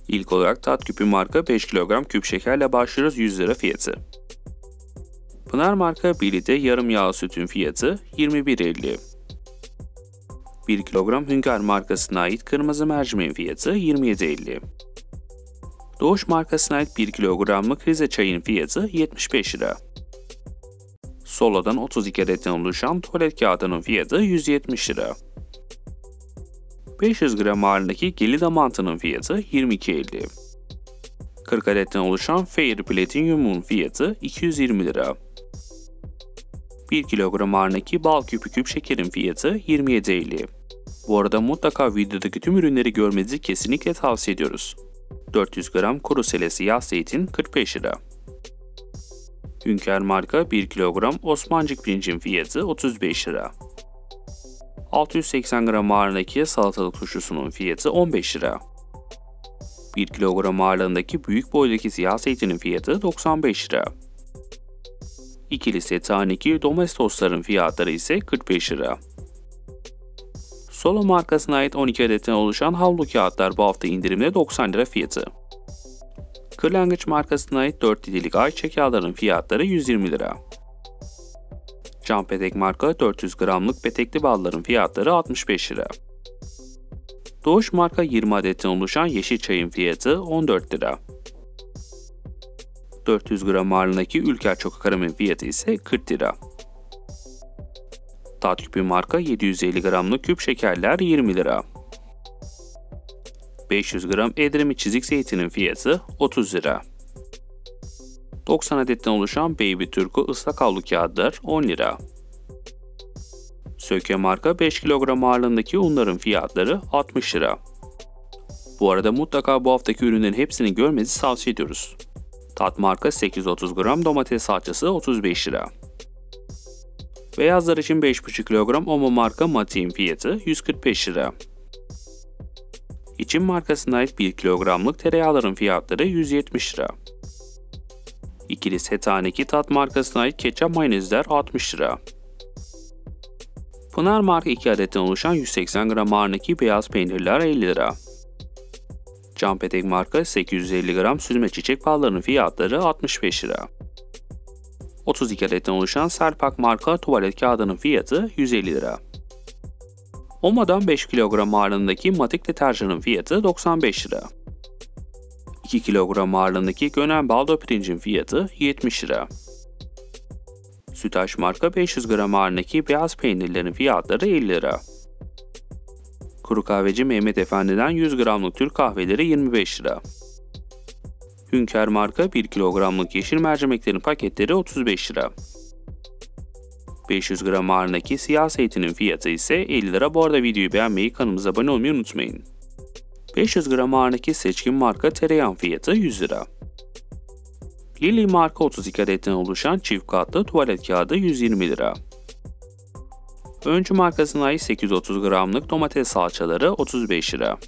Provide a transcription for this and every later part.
İlk olarak Tat Küpü marka 5 kilogram küp şekerle başlıyoruz 100 lira fiyatı. Pınar marka 1 litre yarım yağ sütün fiyatı 21.50. 1 kilogram Hünkar markasına ait kırmızı mercimeğin fiyatı 27.50. Doğuş markasına ait 1 kilogramlık Rize çayın fiyatı 75 lira. Solo'dan 32 adetten oluşan tuvalet kağıdının fiyatı 170 lira. 500 gram ağırlığındaki Gelida mantının fiyatı 22.50. 40 adetten oluşan Fair Platinum'un fiyatı 220 lira. 1 kilogram ağırlığındaki bal küpü küp şekerin fiyatı 27.50. Bu arada mutlaka videodaki tüm ürünleri görmenizi kesinlikle tavsiye ediyoruz. 400 gram kuru sele siyah zeytin 45 lira. Hünkar marka 1 kilogram Osmancık pirincin fiyatı 35 lira. 680 gram ağırlığındaki salatalık turşusunun fiyatı 15 lira. 1 kilogram ağırlığındaki büyük boydaki siyah zeytinin fiyatı 95 lira. İkili set taneki domestosların fiyatları ise 45 lira. Solo markasına ait 12 adetten oluşan havlu kağıtlar bu hafta indirimde 90 lira fiyatı. Kırlangıç markasına ait 4 litrelik ayçiçek yağlarının fiyatları 120 lira. Can Petek marka 400 gramlık petekli balların fiyatları 65 lira. Doğuş marka 20 adetten oluşan yeşil çayın fiyatı 14 lira. 400 gram ağırlığındaki Ülker Çokokaramel'in fiyatı ise 40 lira. Tat Küpü marka 750 gramlık küp şekerler 20 lira. 500 gram Edremit çizik zeytinin fiyatı 30 lira. 90 adetten oluşan Baby Turku ıslak havlu kağıtlar 10 lira. Söke marka 5 kilogram ağırlığındaki unların fiyatları 60 lira. Bu arada mutlaka bu haftaki ürünlerin hepsini görmenizi tavsiye ediyoruz. Tat marka 830 gram domates salçası 35 lira. Beyazlar için 5,5 kilogram Omo marka Mati'nin fiyatı 145 lira. İçin markasına ait 1 kilogramlık tereyağların fiyatları 170 lira. İkili set taneki Tat markasına ait ketçap mayonezler 60 lira. Pınar marka 2 adetten oluşan 180 gram ağırlığındaki beyaz peynirler 50 lira. Can Petek marka 850 gram süzme çiçek ballarının fiyatları 65 lira. 32 adetten oluşan Selpak marka tuvalet kağıdının fiyatı 150 lira. Omo'dan 5 kilogram ağırlığındaki Matik deterjanın fiyatı 95 lira. 2 kilogram ağırlığındaki Gönen baldo pirincin fiyatı 70 lira. Sütaş marka 500 gram ağırlığındaki beyaz peynirlerin fiyatları 50 lira. Kuru kahveci Mehmet Efendi'den 100 gramlık Türk kahveleri 25 lira. Hünkar marka 1 kilogramlık yeşil mercimeklerin paketleri 35 lira. 500 gram ağırlığındaki siyah zeytinin fiyatı ise 50 lira. Bu arada videoyu beğenmeyi, kanalımıza abone olmayı unutmayın. 500 gram ağırlığındaki Seçkin marka tereyağın fiyatı 100 lira. Lily marka 32 adetten oluşan çift katlı tuvalet kağıdı 120 lira. Öncü markasına ait 830 gramlık domates salçaları 35 lira.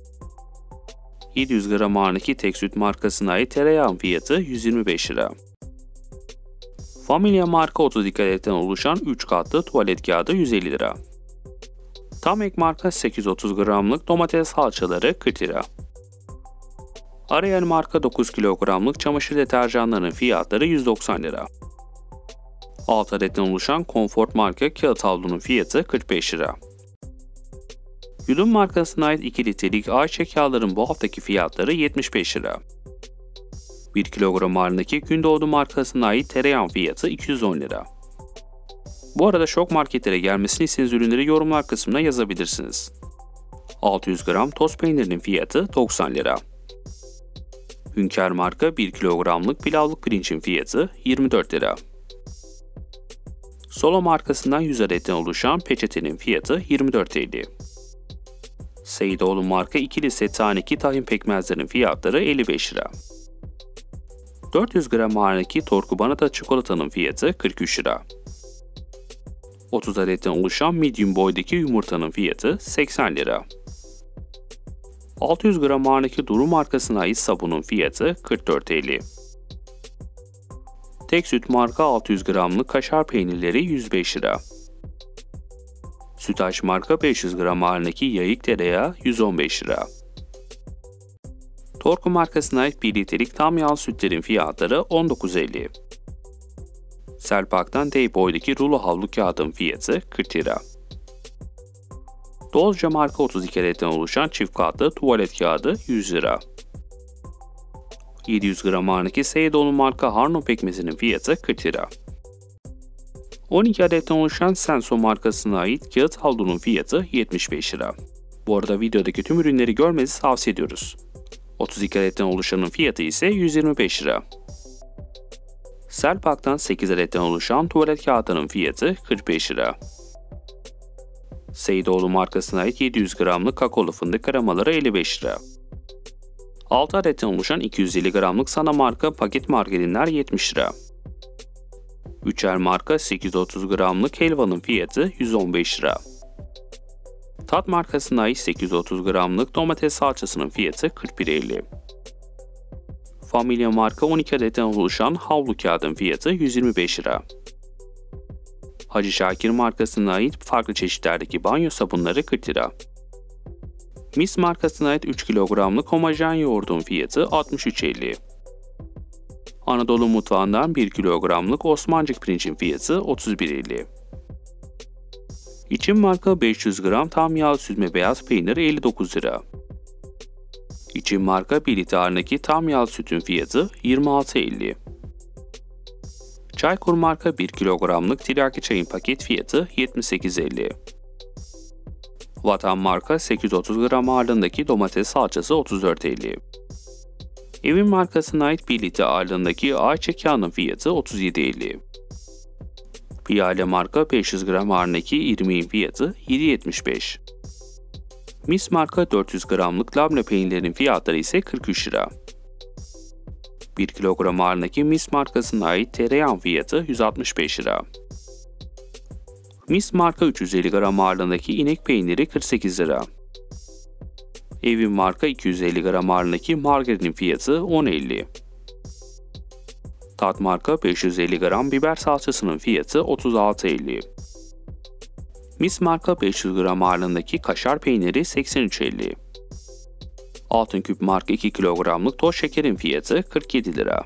700 gram ağırlığındaki tek süt markasına ait tereyağın fiyatı 125 lira. Familia marka 32 adetten oluşan 3 katlı tuvalet kağıdı 150 lira. Tam ek marka 830 gramlık domates salçaları 40 lira. Ariel marka 9 kilogramlık çamaşır deterjanlarının fiyatları 190 lira. 6 adetten oluşan Comfort marka kağıt havlunun fiyatı 45 lira. Yudum markasına ait 2 litrelik ayçiçek yağların bu haftaki fiyatları 75 lira. 1 kilogram ağırlığındaki Gündoğdu markasına ait tereyağın fiyatı 210 lira. Bu arada şok marketlere gelmesini istediğiniz ürünleri yorumlar kısmına yazabilirsiniz. 600 gram toz peynirinin fiyatı 90 lira. Hünkar marka 1 kilogramlık pilavlık pirincin fiyatı 24 lira. Solo markasından 100 adetten oluşan peçetenin fiyatı 24.50. Seyidoğlu marka ikili set taneki tahin pekmezlerin fiyatları 55 lira. 400 gram ağırlığındaki Torku Banata çikolatanın fiyatı 43 lira. 30 adetten oluşan medium boydaki yumurtanın fiyatı 80 lira. 600 gram ağırlığındaki Duru markasına ait sabunun fiyatı 44.50. Tek süt marka 600 gramlık kaşar peynirleri 105 lira. Sütaş marka 500 gram ağırlığındaki yayık tereyağı 115 lira. Torku markasına ait 1 litrelik tam yağlı sütlerin fiyatları 19.50. Selpak'tan D boydaki rulo havlu kağıdın fiyatı 40 lira. Dolce marka 32 adetten oluşan çift katlı tuvalet kağıdı 100 lira. 700 gram ağırlık Seydoğlu marka Harno pekmezinin fiyatı 40 lira. 12 adetten oluşan Senso markasına ait kağıt havlunun fiyatı 75 lira. Bu arada videodaki tüm ürünleri görmenizi tavsiye ediyoruz. 32 adetten oluşanın fiyatı ise 125 lira. Selpak'tan 8 adetten oluşan tuvalet kağıdının fiyatı 45 lira. Seydoğlu markasına ait 700 gramlık kakaolu fındık kremaları 55 lira. 6 adetten oluşan 250 gramlık Sana marka paket margarinler 70 lira. 3'er marka 830 gramlık helvanın fiyatı 115 lira. Tat markasına ait 830 gramlık domates salçasının fiyatı 41.50. Familya marka 12 adetten oluşan havlu kağıdın fiyatı 125 lira. Hacı Şakir markasına ait farklı çeşitlerdeki banyo sabunları 40 lira. Mis markasına ait 3 kilogramlık homojen yoğurdun fiyatı 63.50. Anadolu mutfağından 1 kilogramlık Osmancık pirincin fiyatı 31.50. İçim marka 500 gram tam yağlı süzme beyaz peynir 59 lira. İçim marka 1 litre ağırlığındaki tam yağlı sütün fiyatı 26.50. Çaykur marka 1 kilogramlık tiryaki çayın paket fiyatı 78.50. Vatan marka 830 gram ağırlığındaki domates salçası 34.50. Evin markasına ait 1 litre ağırlığındaki ayçiçek yağının fiyatı 37.50. Piyale marka 500 gram ağırlığındaki irmiğin fiyatı 7.75. Mis marka 400 gramlık labne peynirlerin fiyatları ise 43 lira. 1 kilogram ağırlığındaki Mis markasına ait tereyağın fiyatı 165 lira. Mis marka 350 gram ağırlığındaki inek peyniri 48 lira. Evin marka 250 gram ağırlığındaki margarinin fiyatı 10.50. Tat marka 550 gram biber salçasının fiyatı 36.50. Mis marka 500 gram ağırlığındaki kaşar peyniri 83.50. Altın Küp marka 2 kilogramlık toz şekerin fiyatı 47 lira.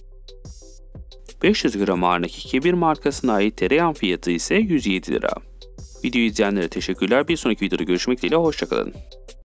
500 gram ağırlığındaki Kebir markasına ait tereyağın fiyatı ise 107 lira. Videoyu izleyenlere teşekkürler. Bir sonraki videoda görüşmek dileğiyle. Hoşçakalın.